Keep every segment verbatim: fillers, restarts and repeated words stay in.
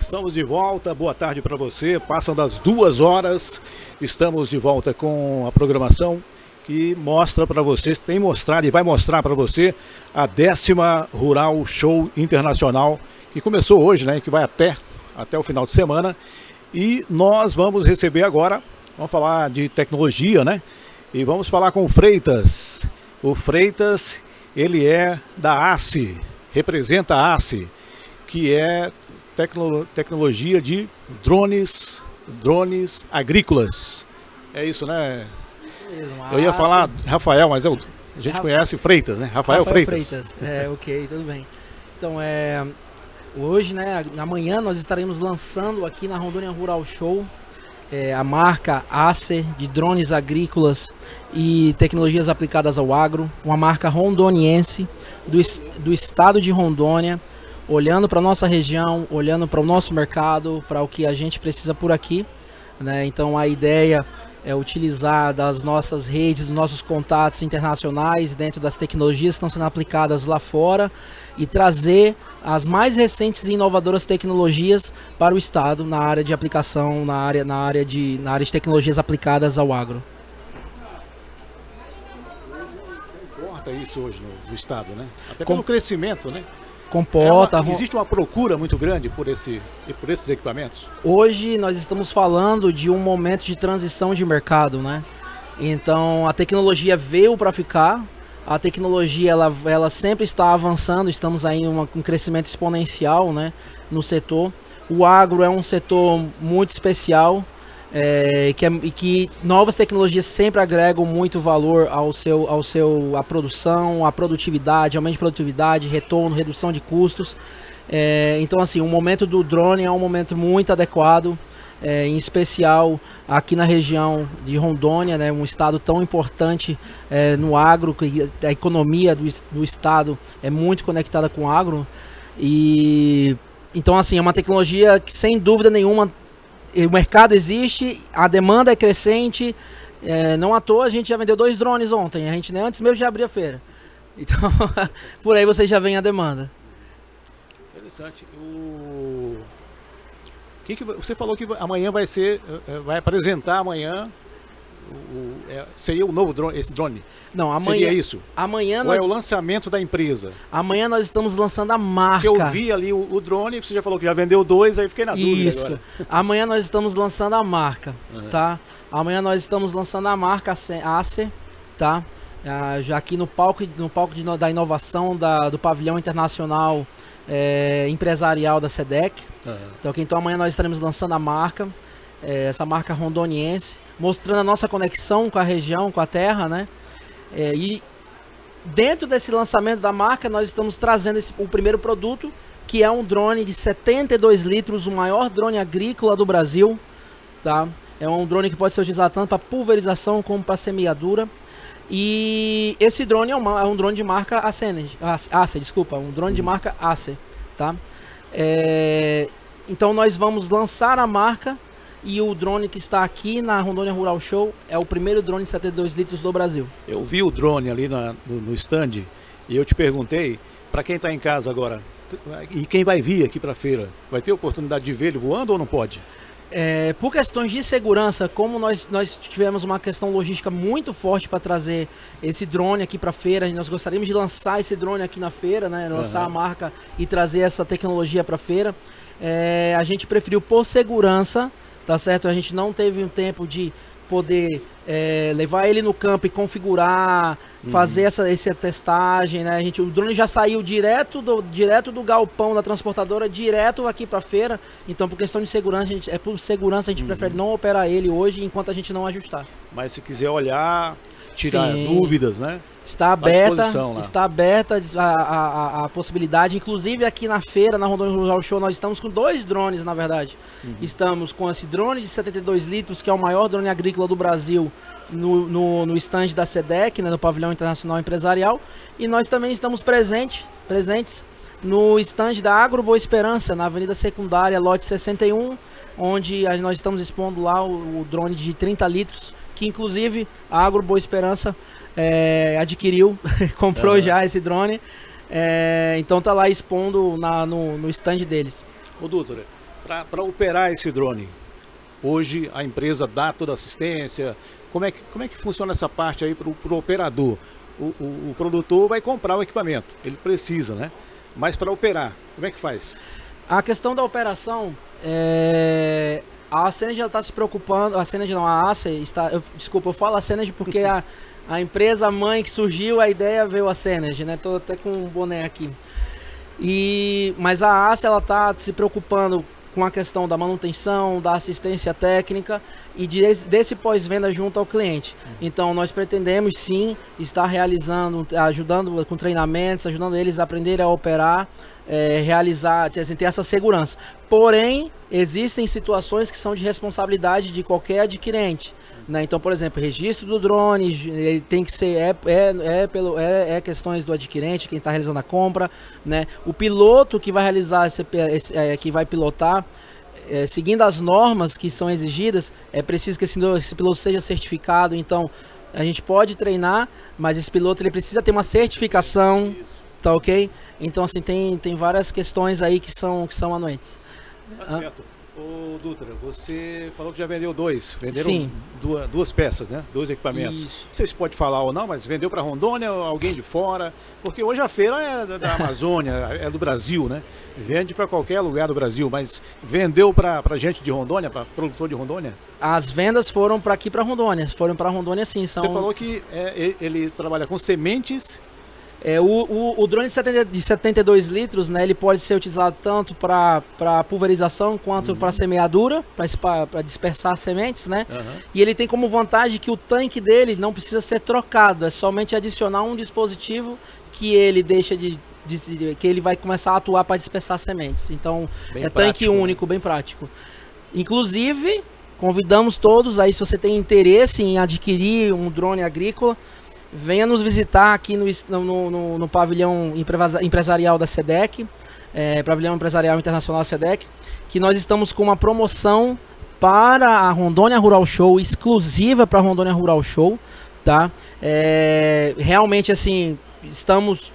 Estamos de volta, boa tarde para você, passam das duas horas, estamos de volta com a programação que mostra para você, tem mostrado e vai mostrar para você a décima Rural Show Internacional, que começou hoje, né, que vai até, até o final de semana, e nós vamos receber agora, vamos falar de tecnologia, né, e vamos falar com o Freitas. O Freitas, ele é da ACE, representa a ACE, que é tecno, tecnologia de drones, drones agrícolas. É isso, né? Isso mesmo. Eu ia falar Rafael, mas eu, a gente Ra... conhece Freitas, né? Rafael, Rafael Freitas. Freitas. É, ok, tudo bem. Então, é, hoje, né, amanhã nós estaremos lançando aqui na Rondônia Rural Show é, a marca ACE de drones agrícolas e tecnologias aplicadas ao agro, uma marca rondoniense do, do estado de Rondônia, olhando para a nossa região, olhando para o nosso mercado, para o que a gente precisa por aqui, né? Então a ideia é utilizar das nossas redes, dos nossos contatos internacionais dentro das tecnologias que estão sendo aplicadas lá fora e trazer as mais recentes e inovadoras tecnologias para o estado na área de aplicação, na área, na área, de, na área de tecnologias aplicadas ao agro. Comporta isso hoje no, no estado, né? Até pelo Com... crescimento, né? Comporta. É uma, existe uma procura muito grande por, esse, por esses equipamentos? Hoje nós estamos falando de um momento de transição de mercado, né? Então a tecnologia veio para ficar, a tecnologia ela, ela sempre está avançando, estamos aí em uma, um crescimento exponencial, né, no setor. O agro é um setor muito especial, é, que, é, que novas tecnologias sempre agregam muito valor ao seu, ao seu, à produção, à produtividade, aumento de produtividade, retorno, redução de custos. É, então, assim, o momento do drone é um momento muito adequado, é, em especial aqui na região de Rondônia, né, um estado tão importante é, no agro, que a economia do, do estado é muito conectada com o agro. E, então, assim, é uma tecnologia que, sem dúvida nenhuma, o mercado existe, a demanda é crescente, é, não à toa a gente já vendeu dois drones ontem, a gente nem antes mesmo de abrir a feira. Então, por aí vocês já veem a demanda. Interessante. O que que você falou que amanhã vai ser, vai apresentar amanhã, o, é, seria o novo drone, esse drone? Não, amanhã. Seria isso? Amanhã Ou nós... é o lançamento da empresa? Amanhã nós estamos lançando a marca. Porque eu vi ali o, o drone, você já falou que já vendeu dois, aí fiquei na dúvida Isso. agora. Amanhã nós estamos lançando a marca, uhum. tá? Amanhã nós estamos lançando a marca ACE, tá? Ah, já aqui no palco, no palco de, da inovação da, do pavilhão internacional é, empresarial da SEDEC. Uhum. Então, então amanhã nós estaremos lançando a marca, é, essa marca rondoniense, mostrando a nossa conexão com a região, com a terra, né? É, e dentro desse lançamento da marca, nós estamos trazendo esse, o primeiro produto, que é um drone de setenta e dois litros, o maior drone agrícola do Brasil, tá? É um drone que pode ser utilizado tanto para pulverização como para semeadura. E esse drone é, uma, é um drone de marca ACE, ACE, desculpa, um drone de marca ACE, tá? É, então nós vamos lançar a marca. E o drone que está aqui na Rondônia Rural Show é o primeiro drone de setenta e dois litros do Brasil. Eu vi o drone ali na, no, no stand e eu te perguntei, para quem está em casa agora, e quem vai vir aqui para a feira, vai ter oportunidade de ver ele voando ou não pode? É, por questões de segurança, como nós, nós tivemos uma questão logística muito forte para trazer esse drone aqui para a feira, nós gostaríamos de lançar esse drone aqui na feira, né, lançar uhum. a marca e trazer essa tecnologia para a feira, é, a gente preferiu por segurança. Tá certo? A gente não teve um tempo de poder é, levar ele no campo e configurar, uhum. fazer essa, essa testagem, né? A gente, o drone já saiu direto do, direto do galpão da transportadora, direto aqui para a feira. Então, por questão de segurança, a gente, é por segurança a gente uhum. prefere não operar ele hoje enquanto a gente não ajustar. Mas se quiser olhar, tirar Sim. dúvidas, né? Está aberta, está aberta a, a, a possibilidade, inclusive aqui na feira, na Rondônia Rural Show, nós estamos com dois drones, na verdade. Uhum. Estamos com esse drone de setenta e dois litros, que é o maior drone agrícola do Brasil, no, no, no stand da SEDEC, né, no Pavilhão Internacional Empresarial. E nós também estamos presente, presentes no stand da Agro Boa Esperança, na Avenida Secundária, lote sessenta e um, onde nós estamos expondo lá o, o drone de trinta litros, que inclusive a Agro Boa Esperança é, adquiriu, comprou uhum. já esse drone, é, então tá lá expondo na, no, no stand deles. Ô doutor, Para operar esse drone, hoje a empresa dá toda a assistência. Como é que, como é que funciona essa parte aí para o operador? O, o, o produtor vai comprar o equipamento, ele precisa, né? Mas para operar, como é que faz? A questão da operação, é... a Synergy está se preocupando, a Synergy não, a Acer está, eu, desculpa, eu falo a Synergy porque a, a empresa mãe que surgiu, a ideia veio a Synergy, né? Tô até com um boné aqui. E, mas a Acer, ela está se preocupando com a questão da manutenção, da assistência técnica e de, desse pós-venda junto ao cliente. Então nós pretendemos sim estar realizando, ajudando com treinamentos, ajudando eles a aprenderem a operar, é, realizar, assim, ter essa segurança. Porém, existem situações que são de responsabilidade de qualquer adquirente, né? Então, por exemplo, registro do drone, ele tem que ser, é, é, é, pelo, é, é questões do adquirente, quem está realizando a compra, né? O piloto que vai realizar, esse, esse, é, que vai pilotar, é, seguindo as normas que são exigidas, é preciso que esse, esse piloto seja certificado. Então, a gente pode treinar, mas esse piloto ele precisa ter uma certificação, tá ok? Então, assim, tem, tem várias questões aí que são, que são anuentes. Tá certo. Ô, Dutra, você falou que já vendeu dois, venderam Sim. Duas, duas peças, né? Dois equipamentos. Isso. Não sei se pode falar ou não, mas vendeu para Rondônia ou alguém de fora? Porque hoje a feira é da, da Amazônia, é do Brasil, né? Vende para qualquer lugar do Brasil, mas vendeu para gente de Rondônia, para produtor de Rondônia? As vendas foram para aqui, para Rondônia. Foram para Rondônia, sim. São... Você falou que é, ele, ele trabalha com sementes. É, o, o, o drone de, setenta, de setenta e dois litros, né, ele pode ser utilizado tanto para pulverização quanto uhum. para semeadura, para dispersar sementes, né? Uhum. E ele tem como vantagem que o tanque dele não precisa ser trocado, é somente adicionar um dispositivo que ele deixa de, de, de que ele vai começar a atuar para dispersar sementes. Então bem é prático, tanque único, né? Bem prático. Inclusive, convidamos todos aí, se você tem interesse em adquirir um drone agrícola, venha nos visitar aqui no, no, no, no pavilhão empresarial da SEDEC, é, pavilhão empresarial internacional da SEDEC, que nós estamos com uma promoção para a Rondônia Rural Show, exclusiva para a Rondônia Rural Show, tá? É, realmente, assim, estamos...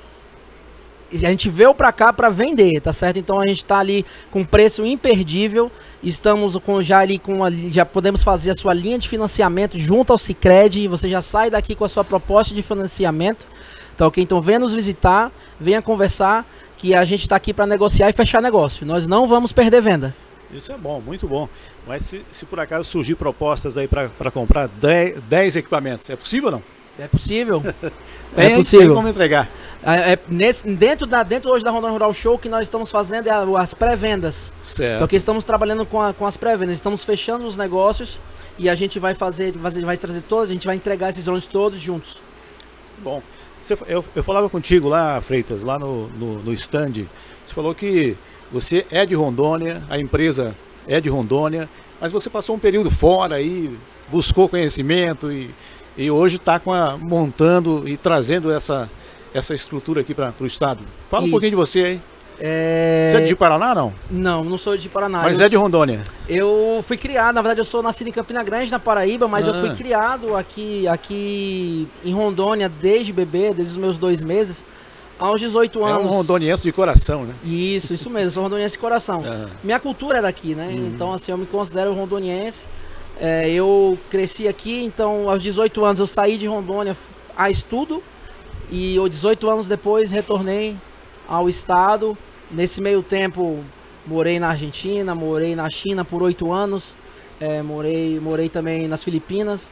A gente veio para cá para vender, tá certo? Então a gente está ali com preço imperdível. Estamos com, já ali com a, já podemos fazer a sua linha de financiamento junto ao Sicredi. Você já sai daqui com a sua proposta de financiamento, tá ok? Então venha nos visitar, venha conversar, que a gente está aqui para negociar e fechar negócio. Nós não vamos perder venda. Isso é bom, muito bom. Mas se, se por acaso surgir propostas aí para comprar dez equipamentos, é possível ou não? É possível. Tem, é possível. Tem como entregar. É, é, nesse, dentro, da, dentro hoje da Rondônia Rural Show, que nós estamos fazendo é as pré-vendas. Certo. Então, que estamos trabalhando com, a, com as pré-vendas. Estamos fechando os negócios e a gente vai fazer, vai trazer todos, a gente vai entregar esses drones todos juntos. Bom, você, eu, eu falava contigo lá, Freitas, lá no, no, no stand. Você falou que você é de Rondônia, a empresa é de Rondônia, mas você passou um período fora aí, buscou conhecimento e... E hoje está montando e trazendo essa, essa estrutura aqui para o estado. Fala Isso. um pouquinho de você aí. É... Você é de Paraná, não? Não, não sou de Paraná. Mas eu é de Rondônia? Eu fui criado, na verdade eu sou nascido em Campina Grande, na Paraíba, mas ah. eu fui criado aqui, aqui em Rondônia desde bebê, desde os meus dois meses, aos dezoito anos. É um rondoniense de coração, né? Isso, isso mesmo, sou rondoniense de coração. Ah. Minha cultura é daqui, né? Uhum. Então assim, eu me considero rondoniense. É, eu cresci aqui, então aos dezoito anos eu saí de Rondônia a estudo e dezoito anos depois retornei ao estado. Nesse meio tempo morei na Argentina, morei na China por oito anos, é, morei, morei também nas Filipinas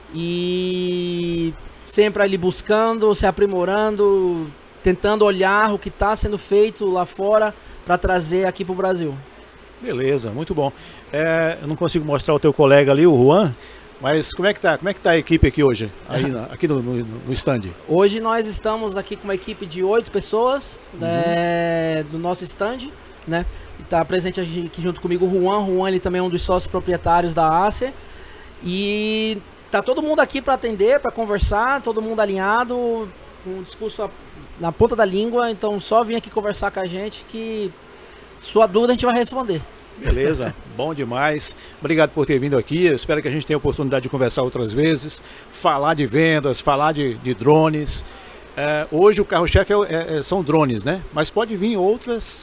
e sempre ali buscando, se aprimorando, tentando olhar o que está sendo feito lá fora para trazer aqui para o Brasil. Beleza, muito bom. É, eu não consigo mostrar o teu colega ali, o Juan, mas como é que tá? Como é que tá a equipe aqui hoje, aí na, aqui no, no, no stand? Hoje nós estamos aqui com uma equipe de oito pessoas, uhum. né, do nosso stand, né? Está presente aqui junto comigo o Juan. O Juan ele também é um dos sócios proprietários da Acer. E tá todo mundo aqui para atender, para conversar, todo mundo alinhado, com o discurso na ponta da língua. Então só vim aqui conversar com a gente que sua dúvida a gente vai responder. Beleza, bom demais. Obrigado por ter vindo aqui. Eu espero que a gente tenha a oportunidade de conversar outras vezes, falar de vendas, falar de, de drones. É, hoje o carro-chefe é, é, são drones, né? Mas pode vir outras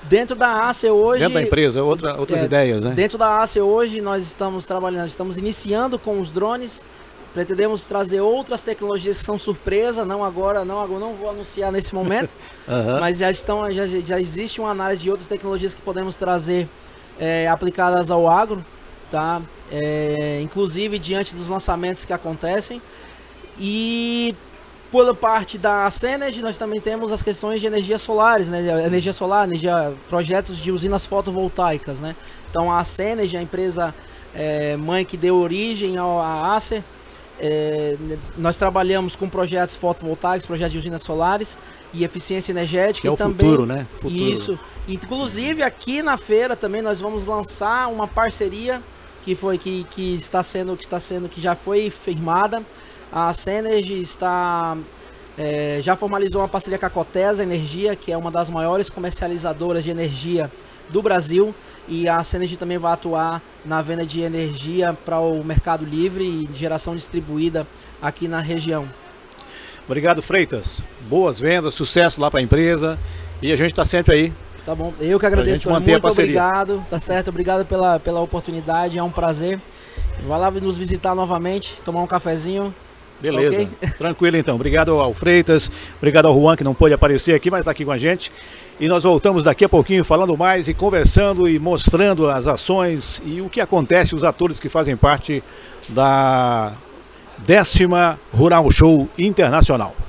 Dentro da Acer hoje... Dentro da empresa, outra, outras é, ideias, né? Dentro da Acer hoje nós estamos trabalhando, estamos iniciando com os drones, pretendemos trazer outras tecnologias que são surpresa, não agora, não, agora não vou anunciar nesse momento, uhum. mas já, estão, já, já existe uma análise de outras tecnologias que podemos trazer é, aplicadas ao agro, tá? É, inclusive diante dos lançamentos que acontecem. E pela parte da Cenergy, nós também temos as questões de energias solares, né? Energia solar, energia, projetos de usinas fotovoltaicas, né? Então a Cenergy, a empresa é, mãe que deu origem à Acer, é, nós trabalhamos com projetos fotovoltaicos, projetos de usinas solares e eficiência energética. Que é e o também, futuro, né? Futuro. Isso. Inclusive aqui na feira também nós vamos lançar uma parceria que foi que, que está sendo que está sendo que já foi firmada. A Cenergy está, é, já formalizou uma parceria com a Cotesa Energia, que é uma das maiores comercializadoras de energia do Brasil. E a Cenergy também vai atuar na venda de energia para o mercado livre e de geração distribuída aqui na região. Obrigado, Freitas. Boas vendas, sucesso lá para a empresa. E a gente está sempre aí. Tá bom, eu que agradeço. Manter muito a parceria. Obrigado, tá certo? Obrigado pela, pela oportunidade, é um prazer. Vai lá nos visitar novamente, tomar um cafezinho. Beleza, okay? Tranquilo então. Obrigado ao Freitas, obrigado ao Juan, que não pôde aparecer aqui, mas está aqui com a gente. E nós voltamos daqui a pouquinho falando mais e conversando e mostrando as ações e o que acontece, os atores que fazem parte da décima Rural Show Internacional.